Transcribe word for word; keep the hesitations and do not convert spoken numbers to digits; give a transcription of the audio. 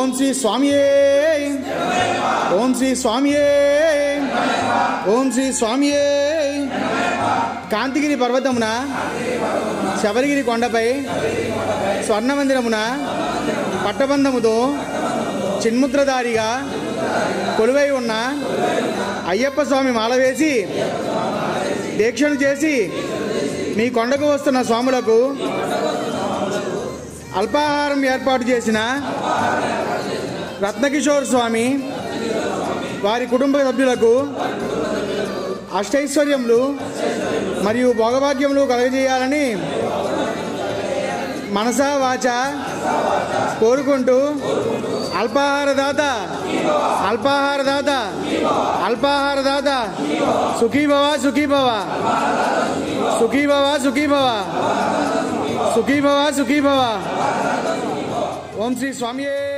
ఓం శ్రీ స్వామియే ఓం శ్రీ స్వామియే ఓం శ్రీ స్వామియే. కాంతిగిరి పర్వతమున శబరిగిరి కొండపై స్వర్ణమందిరమున పట్టబంధముతో చిన్ముద్రధారిగా కొలువై ఉన్న అయ్యప్ప స్వామి మాల వేసి దీక్షను చేసి మీ కొండకు వస్తున్న స్వాములకు అల్పాహారం ఏర్పాటు చేసిన రత్నకిషోర్ స్వామి వారి కుటుంబ సభ్యులకు అష్టైశ్వర్యములు మరియు భోగభాగ్యములు కలుగజేయాలని మనసా వాచ కోరుకుంటూ అల్పాహారదాత అల్పాహారదాత అల్పాహారదాత సుఖీభవ సుఖీభవ సుఖీభవ సుఖీభవ సుఖీభవ సుఖీభవ. ఓం శ్రీ స్వామియే.